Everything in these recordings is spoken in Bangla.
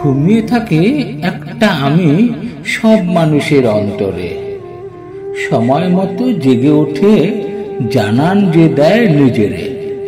ঘুমিয়ে থাকে একটা আমি সব মানুষের অন্তরে, সময় মতো জেগে ওঠে জানান যে দেয় নিজেরে।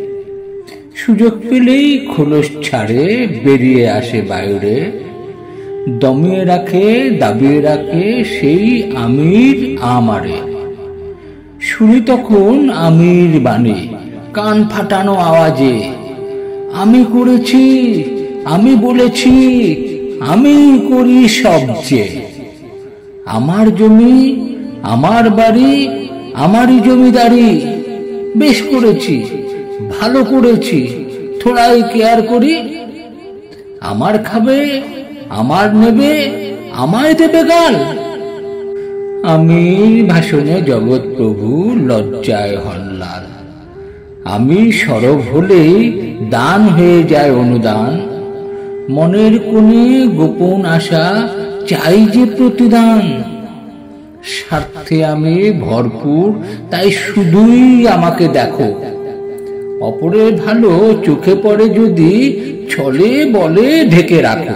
সুযোগ পেলেই খোলস ছাড়ে বেরিয়ে আসে বাইরে, দমিয়ে রাখে দাবিয়ে রাখে সেই আমির আমারে। শুনি তখন আমির বাণী কান ফাটানো আওয়াজে, আমি করেছি, আমি বলেছি, আমি করি সবচেয়ে। আমার জমি, আমার বাড়ি, আমারই জমিদারি, বেশ করেছি, ভালো করেছি, থোড়াই কেয়ার করি। আমার খাবে, আমার নেবে, আমায় দেবে গাল। আমি ভাষণে জগৎ প্রভু লজ্জায় হল্লাল। আমি সরব হলেই দান হয়ে যায় অনুদান, মনের কোণে গোপন আশা চাই যে প্রতিদান। স্বার্থে আমি ভরপুর, তাই শুধুই আমাকে দেখো। অপরের ভালো চোখে পড়ে যদি ছলে বলে ঢেকে রাখো।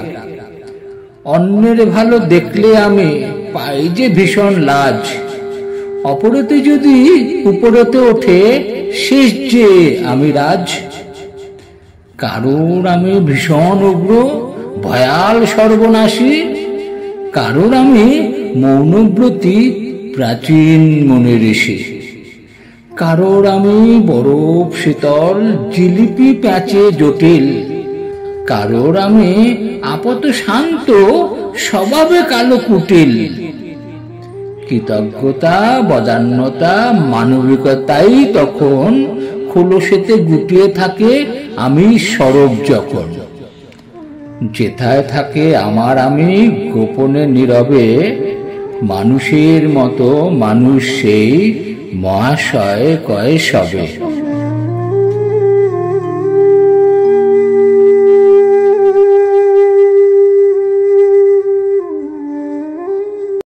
অন্যের ভালো দেখলে আমি পাই যে ভীষণ লাজ, অপরেতে যদি উপরেতে ওঠে শেষ যে আমি রাজ। কারোর আমি ভীষণ উগ্র, ভয়াল সর্বনাশী, কারোর আমি মৌনব্রতী, প্রাচীন মনে ঋষি। কারোর আমি বরফ শীতল, জিলিপি প্যাঁচে জটিল, কারোর আমি আপাত শান্ত, স্বভাবে কালো কুটিল। কৃতজ্ঞতা, বদান্যতা, মানবিকতাই তখন খোলসেতে গুটিয়ে থাকে আমি সরব যখন। যেথায় থাকে আমার আমি গোপনে নীরবে, মানুষের মতো মানুষ সেই মহাশয় কয় সবে।